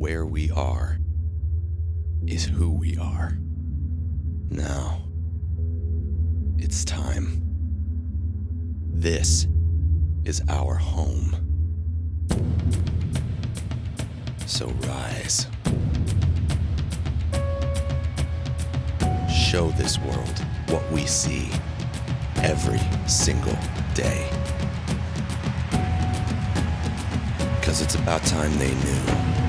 where we are is who we are. Now, it's time. This is our home. So rise. Show this world what we see every single day. 'Cause it's about time they knew.